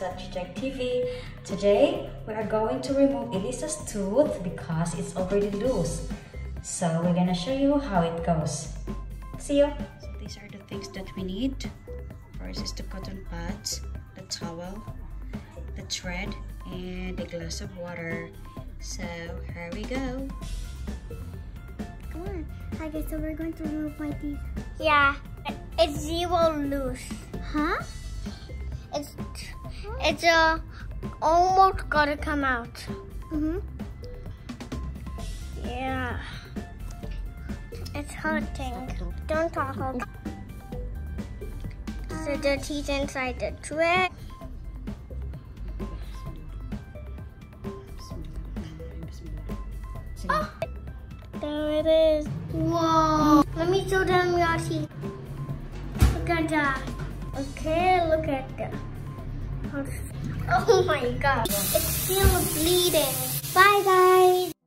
Sunshine TV. Today, we are going to remove Elisa's tooth because it's already loose. So we're gonna show you how it goes. See you! So these are the things that we need. First is the cotton pads, the towel, the thread, and a glass of water. So here we go. Come on. Okay, so we're going to remove my teeth. Yeah, it's zero loose. Huh? It's almost gotta come out. Yeah. It's hurting. Don't talk. Okay. So the teeth inside the thread. Oh, there it is. Whoa! Let me show them your teeth. Look at that. Okay, look at that. Oh my god. It's still bleeding. Bye guys.